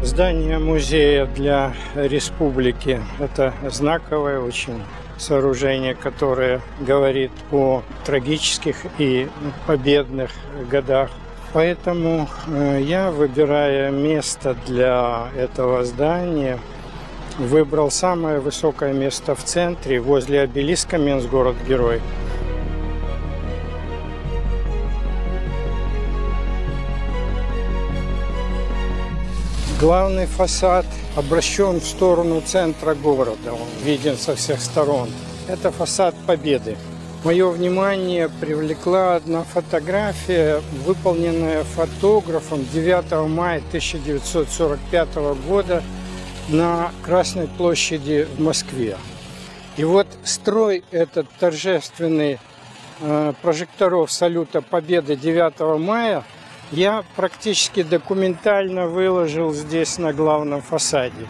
Здание музея для республики – это знаковое очень сооружение, которое говорит о трагических и победных годах. Поэтому я, выбирая место для этого здания, выбрал самое высокое место в центре, возле обелиска «Менс-город-герой». Главный фасад обращен в сторону центра города, он виден со всех сторон. Это фасад Победы. Мое внимание привлекла одна фотография, выполненная фотографом 9 мая 1945 года на Красной площади в Москве. И вот строй этот торжественный прожекторов салюта Победы 9 мая я практически документально выложил здесь на главном фасаде.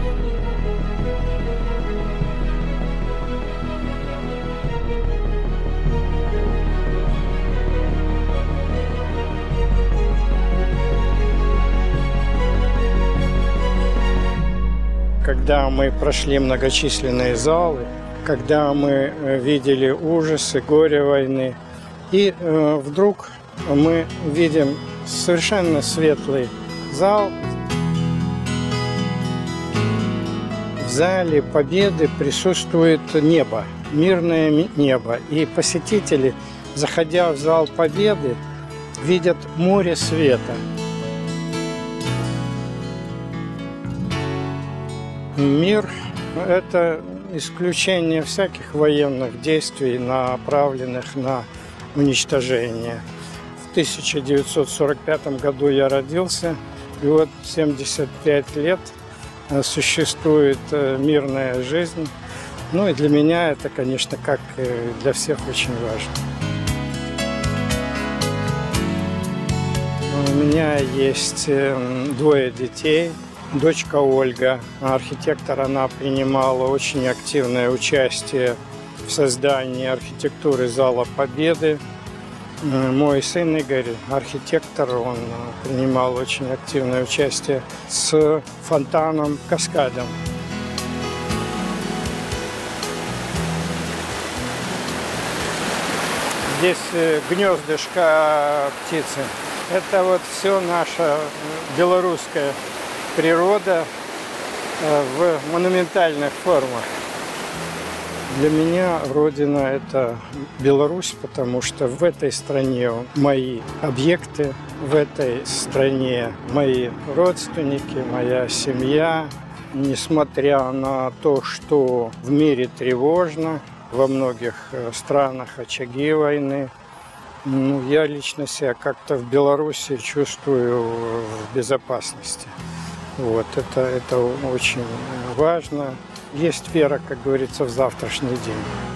Когда мы прошли многочисленные залы, когда мы видели ужасы, горе войны, и вдруг мы видим совершенно светлый зал. В зале Победы присутствует небо, мирное небо. И посетители, заходя в зал Победы, видят море света. Мир – это исключение всяких военных действий, направленных на уничтожение. В 1945 году я родился, и вот 75 лет существует мирная жизнь. Ну и для меня это, конечно, как и для всех, очень важно. У меня есть двое детей. Дочка Ольга, архитектор, она принимала очень активное участие в создании архитектуры зала Победы. Мой сын Игорь, архитектор, он принимал очень активное участие с фонтаном, каскадом. Здесь гнездышко птицы. Это вот все наша белорусская природа в монументальных формах. Для меня родина – это Беларусь, потому что в этой стране мои объекты, в этой стране мои родственники, моя семья. Несмотря на то, что в мире тревожно, во многих странах очаги войны, я лично себя как-то в Беларуси чувствую в безопасности. Вот, это очень важно. Есть вера, как говорится, в завтрашний день.